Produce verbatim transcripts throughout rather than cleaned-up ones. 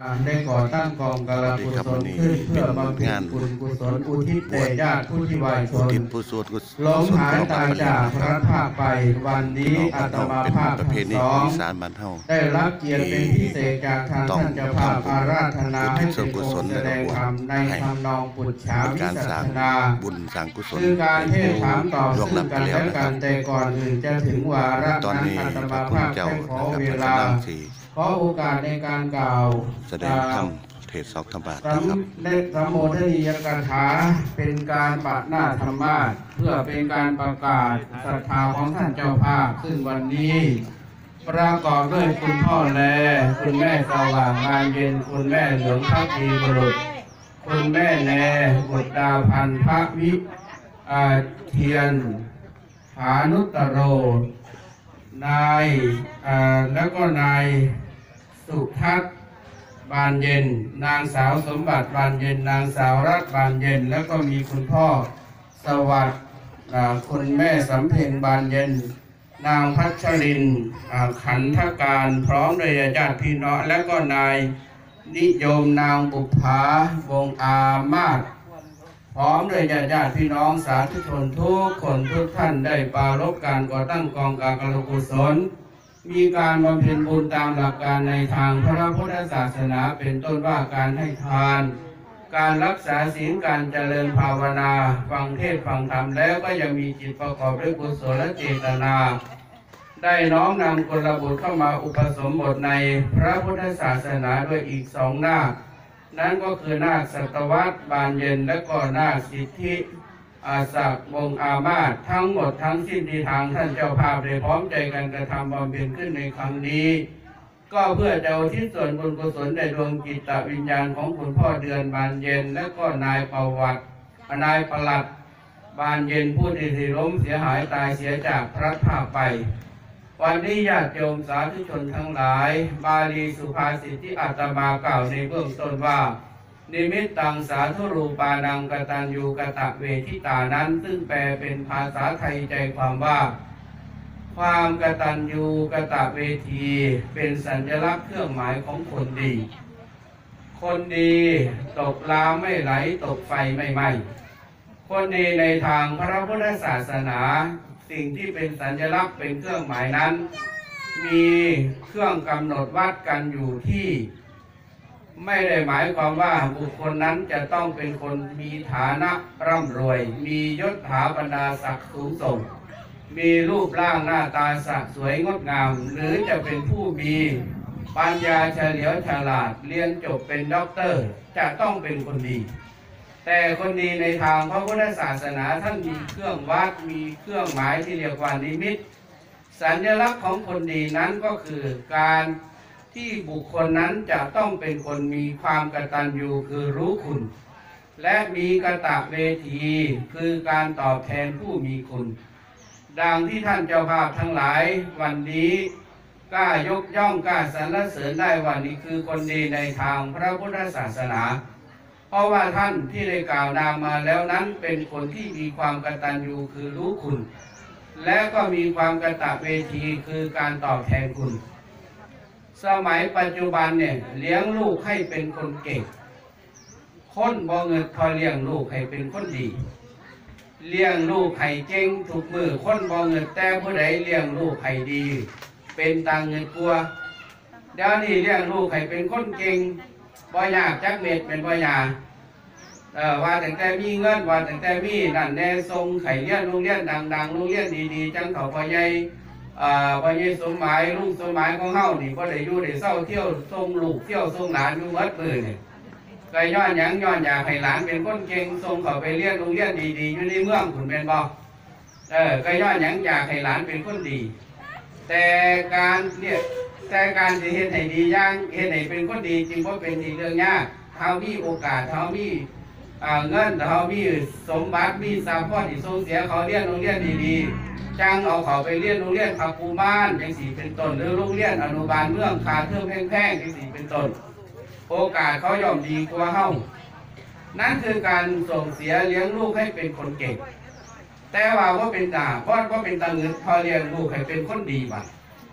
ได้ก่อตั้งกองกาลกุศลขึ้นเพื่อบำเพ็ญบุญกุศลอุทิศแด่ญาติผู้ที่วายชนล้มหายตายจากพระภาคไปวันนี้อาตมาภาพทั้งสองได้รับเกียรติเป็นพิเศษจากทางท่านเจ้าภาพอาราธนาให้เป็นองค์แสดงธรรมในทำนองปุจฉาวิสัชนาคือการเทศถามตอบซึ่งกันและกันแต่ก่อนอื่นจะถึงวาระนั้นอาตมาภาพได้ขอเวลาขอโอกาสในการกล่าวแสดงธรรมเทศสองธรรมบาทนะครับในธรรมโมทนียกถาเป็นการปะหน้าธรรมะเพื่อเป็นการประกาศศรัทธาของท่านเจ้าภาพซึ่งวันนี้ประกอบด้วยคุณพ่อแลคุณแม่สว่างงานเย็นคุณแม่เหลืองพักดีบุรุษคุณแม่แนบุตรดาพันพระวิเทียนฐานุตโรนายแล้วก็นายสุทัศน์บานเย็นนางสาวสมบัติบานเย็นนางสาวรัตน์บานเย็นแล้วก็มีคุณพ่อสวัสดิ์คุณแม่สำเพ็งบานเย็นนางพัชรินขันธการพร้อมด้วยญาติพี่น้องแล้วก็นายนิยมนางบุภาวงอามาศพร้อมด้วยญาติญาติพี่น้องสาธุชนทุกคนทุกท่านได้ปรารภการก่อตั้งกองกาลกุศลมีการบำเพ็ญบุญตามหลักการในทางพระพุทธศาสนาเป็นต้นว่าการให้ทานการรักษาศีลการเจริญภาวนาฟังเทศน์ฟังธรรมแล้วก็ยังมีจิตประกอบด้วยกุศลและเจตนาได้น้อมนำกุลบุตรเข้ามาอุปสมบทในพระพุทธศาสนาด้วยอีกสองนาคนั่นก็คือนาคสัตวัตรบานเย็นและก็นาคสิทธิอาศักวงอามาศทั้งหมดทั้งสิ้นที่ทางท่านเจ้าภาพได้พร้อมใจกันกระทำบำเพ็ญขึ้นในครั้งนี้ก็เพื่อจะอุทิศส่วนบุญกุศลในดวงจิตวิญญาณของคุณพ่อเดือนบานเย็นและก็นายประวัตินายประหลัดบานเย็นผู้ที่ล้มเสียหายตายเสียจากพระภาคไปวันนี้ญาติโยมสาธุชนทั้งหลายบาลีสุภาษิตที่อาตมากล่าวในเบื้องต้นว่านิมิตตังสาธุรูปานังกตัญญูกตเวทิตานั้นซึ่งแปลเป็นภาษาไทยใจความว่าความกตัญญูกตเวทีเป็นสัญลักษณ์เครื่องหมายของคนดีคนดีตกลาไม่ไหลตกไฟไม่ไหม้คนดีในทางพระพุทธศาสนาสิ่งที่เป็นสัญลักษณ์เป็นเครื่องหมายนั้นมีเครื่องกำหนดวัดกันอยู่ที่ไม่ได้หมายความว่าบุคคลนั้นจะต้องเป็นคนมีฐานะร่ำรวยมียศถาบรรดาศักดิ์สูงส่งมีรูปร่างหน้าตาสะสวยงดงามหรือจะเป็นผู้มีปัญญาเฉลียวฉลาดเรียนจบเป็นด็อกเตอร์จะต้องเป็นคนดีแต่คนดีในทางพระพุทธศาสนาท่านมีเครื่องวัดมีเครื่องหมายที่เรียกว่านิมิตสัญลักษณ์ของคนดีนั้นก็คือการที่บุคคลนั้นจะต้องเป็นคนมีความกตัญญูคือรู้คุณและมีกตเวทีคือการตอบแทนผู้มีคุณดังที่ท่านเจ้าภาพทั้งหลายวันนี้กล้ายกย่องกล้าสรรเสริญได้ว่านี่คือคนดีในทางพระพุทธศาสนาเพราะว่าท่านที่ได้กล่าวนามมาแล้วนั้นเป็นคนที่มีความกตัญญูคือรู้คุณและก็มีความกตเวทีคือการตอบแทนคุณสมัยปัจจุบันเนี่ยเลี้ยงลูกให้เป็นคนเก่งคนบ่เงินพอเลี้ยงลูกให้เป็นคนดีเลี้ยงลูกให้เก่งทุกมือคนบ่เงินแต่ผู้ใดเลี้ยงลูกให้ดีเป็นตังเงินกลัวเดี๋ยวนี้เลี้ยงลูกให้เป็นคนเก่งบ่ยากจักเม็ดเป็นบ่ยากเออว่าแต่แต่มีเงินว่าแต่แต่มีนั่นแน่ทรงไข่เลี้ยงโรงเรียนดังๆโรงเรียนดีๆจังเขาพ่อใหญ่อ่าพ่อใหญ่สมหมายลุงสมหมายของเฮานี่บ่ได้อยู่ได้เศร้าเที่ยวส่งลูกเที่ยวส่งหลานอยู่วัดปืนนี่ก็ย้อนหยังย้อนอยากให้หลานเป็นคนเก่งส่งเขาไปเรียนโรงเรียนดีๆอยู่ในเมืองคุณเป็นบ่เออก็ย้อนหยังอยากให้หลานเป็นคนดีแต่การเนี่ยแต่การที่เฮ็ดให้ดีอย่างเฮ็ดให้เป็นคนดีจริงบ่เป็นที่เรื่องยากเฮามีโอกาสเฮามีอ่าเงินเฮามีสมบัติมีทรัพย์พอที่ส่งเสียเขาเรียนโรงเรียนดีๆจังเอาเขาไปเรียนโรงเรียนพักภูบ้านจังสี่เป็นต้นหรือโรงเรียนอนุบาลเมืองคาเทอมแพงๆจังสี่เป็นต้นโอกาสเขาย่อมดีกว่าเฮานั่นคือการส่งเสียเลี้ยงลูกให้เป็นคนเก่งแต่ว่าว่าเป็นตาเพราะว่าเป็นตาเงินพอเลี้ยงลูกให้เป็นคนดีบ้าง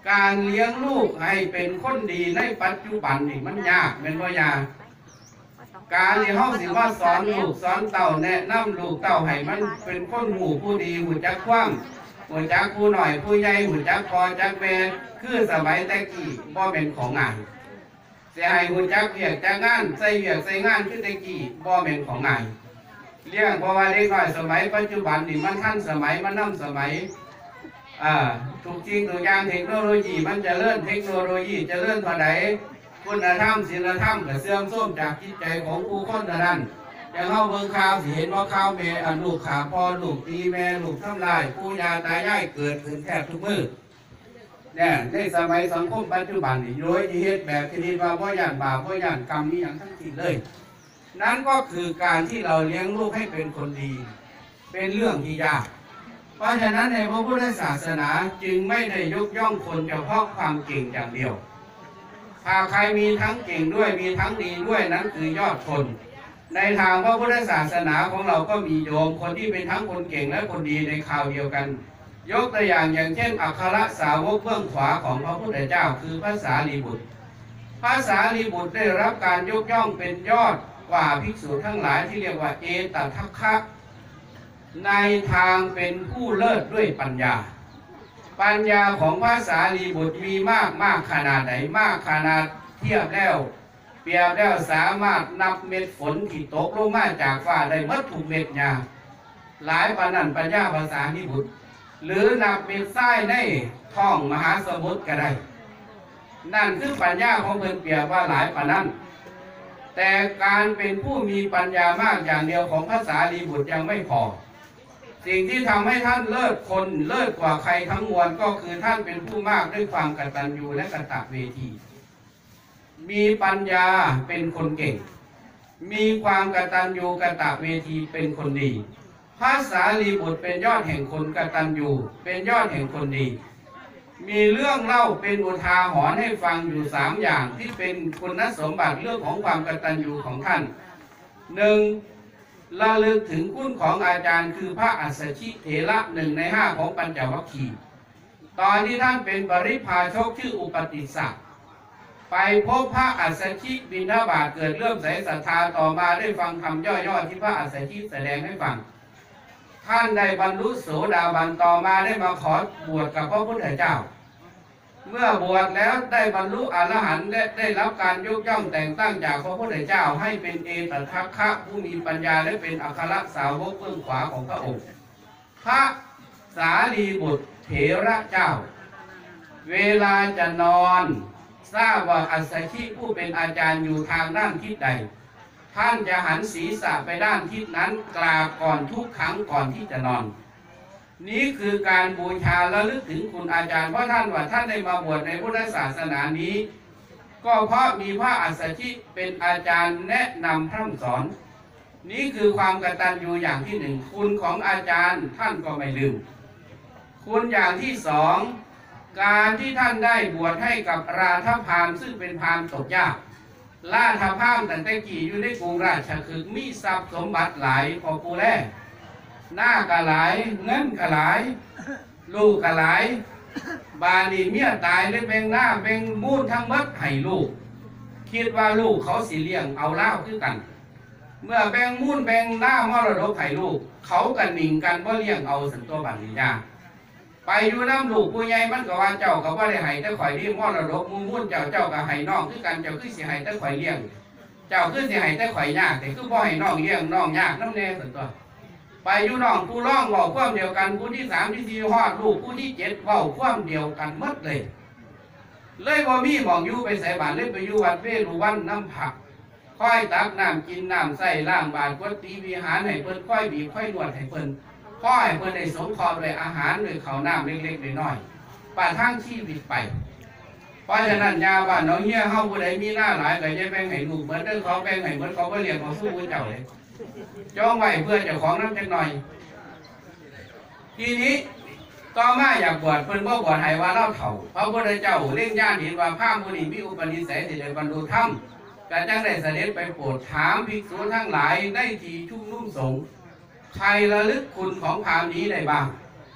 การเลี้ยงลูกให้เป็นคนดีในปัจจุบันนี่มันยากเป็นบ่ยากการที่เฮาสิว่าสอนลูกสอนเต่าแนะนำลูกเต่าให้มันเป็นคนหูผู้ดีหูจักคว่ำหูจักผู้หน่อยผู้ใหญ่หูจักพอจักแม่คือสมัยแต่กี้บ่เป็นของง่ายเสียให้หูจักเวียกจักงานใส่เวียกใส่งานคือแต่กี้บ่เป็นของง่ายเลี้ยงเพราะว่าเด็กน้อยสมัยปัจจุบันนี่มันทันสมัยมันนำสมัยอ่าทุกจริงทุกอย่างเทคโนโลยีมันจะเลื่อนเทคโนโลยีจะเลื่อนเท่าใดคุณธรรมศีลธรรมกับเสื่อมโทรมจากจิตใจของผู้คนนั้นอย่างเข้าเบิ่งข่าวสิเห็นว่าข่าวแม่อันลูกขาพ่อลูกตีแม่ลูกทำลายปู่ย่าตายายเกิดขึ้นแทบทุกมื้อเนี่ยในสมัยสังคมปัจจุบันนี่โดยที่เหตุแบบชนิดว่าพ่อย่านบาปพ่อย่านกรรมนี่อย่างทั้งสิ้นเลยนั่นก็คือการที่เราเลี้ยงลูกให้เป็นคนดีเป็นเรื่องที่ยากเพราะฉะนั้นในพระพุทธศาสนาจึงไม่ได้ยกย่องคนเฉพาะความเก่งอย่างเดียวถ้าใครมีทั้งเก่งด้วยมีทั้งดีด้วยนั้นคือยอดคนในทางพระพุทธศาสนาของเราก็มีโยมคนที่เป็นทั้งคนเก่งและคนดีในคราวเดียวกันยกตัวอย่างอย่างเช่นอัครสาวกเบื้องขวาของพระพุทธเจ้าคือพระสารีบุตรพระสารีบุตรได้รับการยกย่องเป็นยอดกว่าภิกษุทั้งหลายที่เรียกว่าเอตทัคคะในทางเป็นผู้เลิศด้วยปัญญาปัญญาของพระสารีบุตรมีมากมากขนาดไหนมากขนาดเทียบแล้วเปรียบแล้วสามารถนับเม็ดฝนที่ตกลงมาจากฟ้าได้หมดทุกเม็ดหญ้าหลายปานนั้นปัญญาภาษารีบุตรหรือนับเม็ดทรายในท้องมหาสมุทรก็ได้นั่นคือปัญญาของเพิ่นเปรียบว่าหลายปานนั้นแต่การเป็นผู้มีปัญญามากอย่างเดียวของพระสารีบุตรยังไม่พอสิ่งที่ทำให้ท่านเลิศคนเลิศกว่าใครทั้งมวลก็คือท่านเป็นผู้มากด้วยความกตัญญูและกตเวทีมีปัญญาเป็นคนเก่งมีความกตัญญูกตเวทีเป็นคนดีพระสารีบุตรเป็นยอดแห่งคนกตัญญูเป็นยอดแห่งคนดีมีเรื่องเล่าเป็นอุทาหรณ์ให้ฟังอยู่สามอย่างที่เป็นคุณสมบัติเรื่องของความกตัญญูของท่านหนึ่งระลึกถึงคุณของอาจารย์คือพระอัสสชิเถระหนึ่งในห้าของปัญจวัคคีย์ตอนที่ท่านเป็นปริพาชกชื่ออุปติสสะไปพบพระอัสสชิบิณฑบาตเกิดเริ่มใส่ศรัทธาต่อมาได้ฟังคำย่อๆที่พระอัสสชิแสดงให้ฟังท่านได้บรรลุโสดาบันต่อมาได้มาขอบวชกับพระพุทธเจ้าเมื่อบวชแล้วได้บรรลุอรหันต์และได้รับการยกย่องแต่งตั้งจากพระพุทธเจ้าให้เป็นเอตทัคคะผู้มีปัญญาและเป็นอัครสาวกเบื้องขวาของพระองค์พระสารีบุตรเถระเจ้าเวลาจะนอนทราบว่าอัสสชิผู้เป็นอาจารย์อยู่ทางด้านทิศใดท่านจะหันศีรษะไปด้านทิศนั้นกราบก่อนทุกครั้งก่อนที่จะนอนนี้คือการบูชาและลึกถึงคุณอาจารย์เพราะท่านว่าท่านได้มาบวชในพุทธศาสนานี้ก็เพราะมีพระอัสสชิเป็นอาจารย์แนะนำพร่ำสอนนี้คือความกตัญญูอย่างที่หนึ่งคุณของอาจารย์ท่านก็ไม่ลืมคุณอย่างที่สองการที่ท่านได้บวชให้กับราธพามซึ่งเป็นพามตกยากราธพามแต่แต่กี่อยู่ในกรุงราชคฤห์มีทรัพย์สมบัติหลายพอปูแลหน้ากะหลายเงินกะหลายลูกกะหลายบาลีเมียตายเลยแบ่งหน้าแบ่งมูลทั้งหมดให้ลูกคิดว่าลูกเขาสิเลี้ยงเอาเล่าคือกันเมื่อแบ่งมูลแบ่งหน้ามรดกให้ลูกเขากันหนิงกันว่าเลี้ยงเอาสันตัวบัณฑิตยาไปอยู่น้ำลูกผู้ใหญ่มันก็ว่าเจ้าก็ว่าได้ให้แต่ข่อยเลี้ยงมรดกมูลมูลเจ้าเจ้าก็ให้น้องคือกันเจ้าคือสิให้แต่ข่อยเลี้ยงเจ้าคือสิให้แต่ข่อยยากแต่คือบ่ให้น้องเลี้ยงน้องยากน้ำแน่สันตัวไปอยู่น้องผู้ร้องเว้าความเดียวกันผู้ที่สามที่สี่ฮอดลูกผู้ที่เจ็ดเว้าความเดียวกันหมดเลยเลยว่ามีหมองอยู่ไปใส่บาตรเลยไปอยู่วัดเวรุวันน้ำผักค่อยตักน้ำกินน้ำใส่ล่างบาตรกวดตีวิหารให้เพิ่นค่อยบีบค่อยนวดให้เพิ่นค่อยเพิ่นได้สงเคราะห์ด้วยอาหารด้วยข้าวน้ำเล็กๆน้อยๆป่าทั้งชีวิตไปเพราะฉะนั้นยาบ้านน้องเฮียเฮาผู้ใดมีหน้าหลายก็จะแบ่งให้ลูกเหมือนเด้อเขาแบ่งให้เหมือนเขาบ่เลี้ยงเขาสู้ผู้เจ้าเลยจองไว้เพื่อเจ้าของน้ำจักหน่อยทีนี้ต่อมาอยากบวชเพิ่นบ่บวชให้ว่าเล่าเฒ่าพระพุทธเจ้าเล่งญาณเห็นว่าพระมุนีมีอุปนิสัยที่ได้บรรลุธรรมก็จังได้เสด็จไปโปรดถามภิกษุทั้งหลายในที่ชุมนุมสงฆ์ใครระลึกคุณของพราหมณ์นี้ได้บ้าง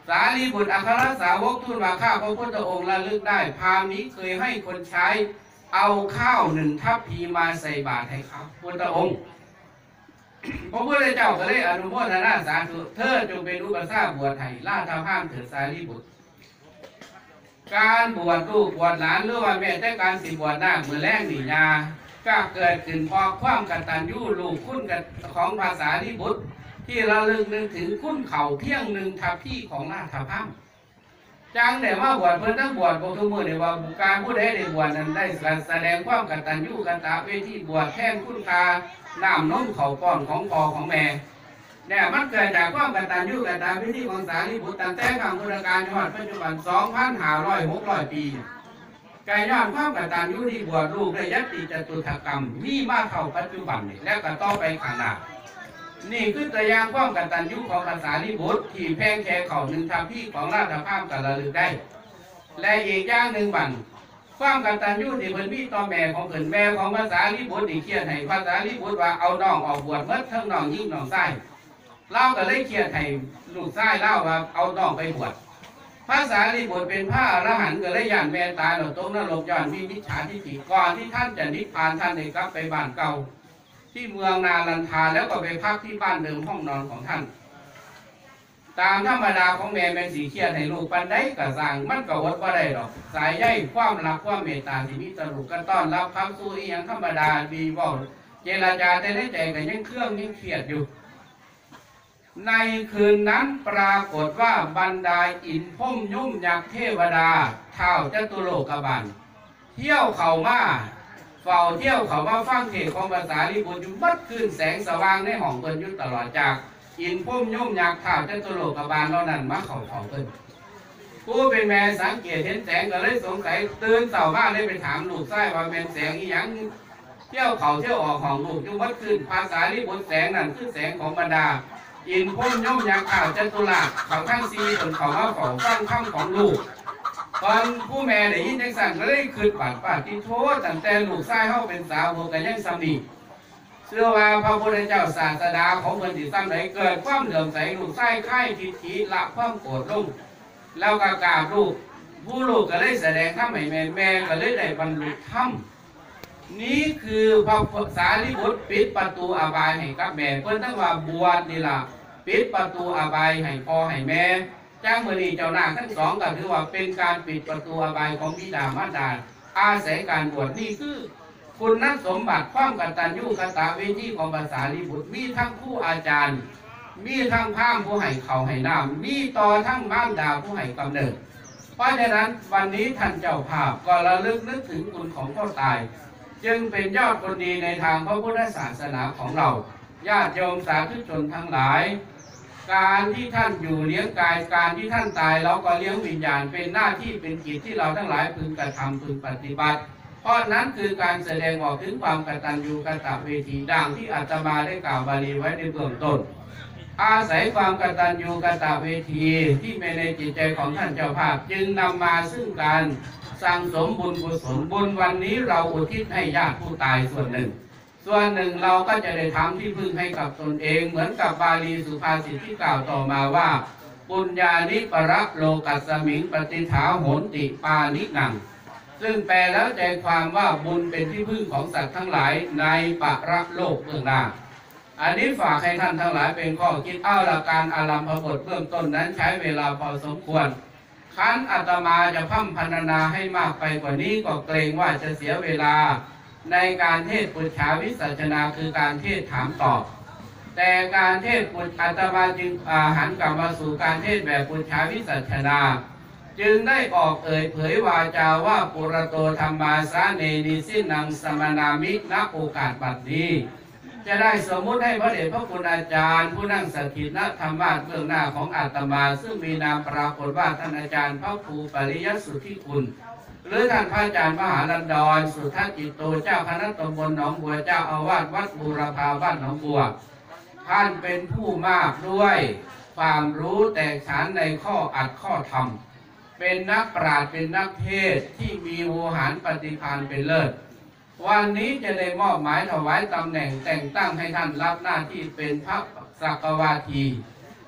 สารีบุตรอัครสาวกทูลว่าข้าพระพุทธองค์ระลึกได้พราหมณ์นี้เคยให้คนใช้เอาข้าวหนึ่งทัพพีมาใส่บาตรให้ข้าพุทธองค์พระพุทธเจ้าก็เลยอนุโมทนาสาธุเธอจงเป็นอุปสาบวชให้ราชพามเถิดสารีบุตรการบวชลูกบวชหลานหรือว่าแม้แต่การสิบวชนาคเมื่อแรกนี่ยาก็เกิดขึ้นพอความกตัญญูลูกคุณของภาษาลิบุตรที่เราลึกนึกถึงคุณเข่าเพียงหนึ่งทัพพี่ของราชพามจังแต่ว่าบวชเพื่อนทั้งบวชบอกทุกมือในว่าการผู้ใดได้บวชนั้นได้แสดงความกตัญญูกตเวทีบวชแทนคุณคาน้ำน้มเข่าป้อนของพ่อของแม่เนี่ยมันเกิดจากความกตัญญูกตเวทีของสารีบุตรตั้งแต่ครั้งพุทธกาลจนปัจจุบันสองพันห้าร้อยหกร้อยปีกายย้อนความกตัญญูที่บวชลูกได้ยัตติจตุถกรรมมีมาเข้าปัจจุบันนี่แล้วก็ต่อไปข้างหน้านี่คือตัวอย่างความกตัญญูของภาษาลิบุตรที่แพงแค่เข่าหนึ่งทัพพี่ของราชพามกับระลึกได้และอีกอย่างหนึ่งบันความกตัญญูที่เพิ่นมีต่อแม่ของเพิ่นแม่ของภาษาลิบุตรที่เขียนให้ภาษาลิบุตรว่าเอาน้องออกบวชเมื่อทั้งน้องยิ่งน้องไส้เล่าก็เลยเขียนให้ลูกไส้เล่าว่าเอาน้องไปบวชภาษาลิบุตรเป็นพระอรหันต์ก็เลยย่านแม่ตายหลงตรงนรกย้อนมีมิจฉาทิฏฐิก่อนที่ท่านจะนิพพานท่านได้กลับไปบ้านเก่าที่เมืองนาลันทาแล้วก็ไปพักที่บ้านเดิมห้องนอนของท่านตามธรรมดาของแม่แม่สีเขียนให้ลูกปันได้กระสังมันก็วัดว่าได้หรอกสายใยความรักความเมตตาที่มีต่อลูกกันต้อนรับคำสู้อีหยังธรรมดาดีว่าเจรจาแต่ในใจก็ยังเครื่องยังเครียดอยู่ในคืนนั้นปรากฏว่าบรรดาอินพุ่มยุ่มยักษ์เทวดาเท้าจตุโลกบาลเที่ยวเข่ามาเฝ้าเที่ยวเขามาฟังเทศของภาษาลิบุตรอยู่บัดคืนแสงสว่างในห้องเพิ่นอยู่ตลอดจากอินพุ่มยุ่มยักษ์เท้าจตุโลกบาลเหล่านั้นมาเข่าของเพิ่นผู้เป็นแม่สังเกตเห็นแสงก็เลยสงสัยตื่นเช้ามาเลยไปถามลูกชายว่าเป็นแสงอีหยังเที่ยวเขาเที่ยวออกของลูกอยู่บัดคืนภาษาลิบุตรแสงนั้นคือแสงของบรรดาอินพุ่มย่อมยักษ์ข่าวจตุรัสเขาทั้งซีผลเขาว่าของฟังคำของลูกตอนผู้แม่ได้ยินจังสั่นก็เลยคืนปาดปาดที่โทษตั้งแต่ลูกชายเขาเป็นสาวกันยังสามีเชื่อว่าพระพุทธเจ้าศาสดาของเพิ่นที่ซ้ำไหนเกิดความเหลื่อมใสลูกชายค่ายทิฏฐิละความโกรธลงแล้วก็กราบลูกผู้ลูกก็เลยแสดงธรรมให้แม่แม่ก็เลยได้บรรลุธรรมนี้คือพระสารีบุตรปิดประตูอบายให้กับแม่เพิ่นตั้งว่าบวชนี่ล่ะปิดประตูอบายให้พ่อให้แม่จ้างมือนีเจ้าหน้าทั้งสองก็ถือว่าเป็นการปิดประตูอบายของบิดามารดาอาศัยการบวชนี่คือคุณนักสมบัติความกตัญญูกตเวทีของภาษาลิบุตรมีทั้งผู้อาจารย์มีทั้งพราหมณ์ผู้ให้เขาให้น้ำมีต่อทั้งมารดาผู้ให้กำเนิดเพราะฉะนั้นวันนี้ท่านเจ้าภาพก็ระลึกนึกถึงคุณของพ่อตายจึงเป็นยอดคนดีในทางพระพุทธศาสนาของเราญาติโยมสาธุชนทั้งหลายการที่ท่านอยู่เลี้ยงกายการที่ท่านตายเราก็เลี้ยงวิญญาณเป็นหน้าที่เป็นกิจที่เราทั้งหลายพึงกระทำพึงปฏิบัติเพราะนั้นคือการแสดงออกถึงความกตัญญูกตเวทีดังที่อาตมาได้กล่าวบาลีไว้ในเบื้องต้นอาศัยความกตัญญูกตเวทีที่มีในจิตใจของท่านเจ้าภาพจึงนำมาซึ่งการสั่งสมบุญกุศลบุญวันนี้เราอุทิศให้ญาติผู้ตายส่วนหนึ่งส่วนหนึ่งเราก็จะได้ทำที่พึ่งให้กับตนเองเหมือนกับบาลีสุภาษิตที่กล่าวต่อมาว่าปุญญานิปรโลกัสสมิงปฏิฐาโหนติปานิหนังซึ่งแปลแล้วใจความว่าบุญเป็นที่พึ่งของสัตว์ทั้งหลายในปรโลกเบื้องหน้าอันนี้ฝากให้ท่านทั้งหลายเป็นข้อคิดเอาละการอารัมภบทเบื้องต้นนั้นใช้เวลาพอสมควรคันอาตมาจะพัฒพรรณนาให้มากไปกว่านี้ก็เกรงว่าจะเสียเวลาในการเทศปุจฉาวิสัชนาคือการเทศถามตอบแต่การเทศปุจอาตมาจึงหันกลับมาสู่การเทศแบบปุจฉาวิสัชนาจึงได้ออกเอ่ยเผยวาจาว่าปุระโตธรรมาสาเนนิสินังสมนามิณโอกาสบัดนี้จะได้สมมุติให้พระเดชพระคุณอาจารย์ผู้นั่งสถิตณธรรมาสน์เบื้องหน้าของอาตมาซึ่งมีนามปรากฏว่าท่านอาจารย์พระครูปริยัติสุทธิคุณหรือท่านพระอาจารย์มหาลันดรสุทัศจิตโตเจ้าคณะตำบลหนองบัวเจ้าอาวาสวัดบูรพาบ้านหนองบัวท่านเป็นผู้มากด้วยความรู้แตกฉานในข้ออัดข้อธรรมเป็นนักปราชญ์เป็นนักเทศที่มีโวหารปฏิภาณเป็นเลิศวันนี้จะได้มอบหมายถวายตำแหน่งแต่งตั้งให้ท่านรับหน้าที่เป็นพระสักวาที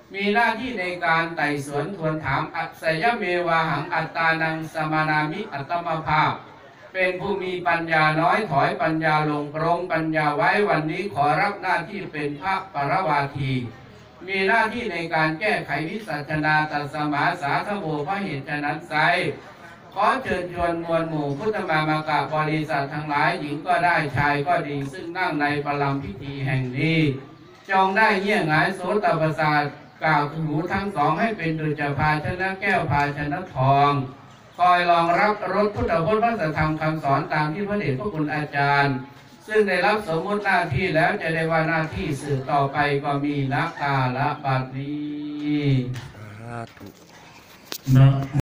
มีหน้าที่ในการไต่สวนทวนถามอัศยเมวาหังอัตตานังสมานามิอัตตมภาพเป็นผู้มีปัญญาน้อยถอยปัญญาลงปรงปัญญาไว้วันนี้ขอรับหน้าที่เป็นพระปรวาทีมีหน้าที่ในการแก้ไขวิสัชนาตัสสมาสาธโวพระเหตุฉะนั้นไซขอเชิญชวนมวลหมู่พุทธมามากะบริษัททั้งหลายหญิงก็ได้ชายก็ดีซึ่งนั่งในประลัมพิธีแห่งนี้จงได้เยี่ยงหายโสตประสาทกล่าวหูทั้งสองให้เป็นดุจภาชนะแก้วภาชนะทองคอยรองรับรสพุทธพจน์พระธรรมคำสอนตามที่พระเดชพระคุณอาจารย์ซึ่งได้รับสมมติหน้าที่แล้วจะได้ว่าหน้าที่สืบต่อไปก็มีนักกาละบัดนี้สาธุนะ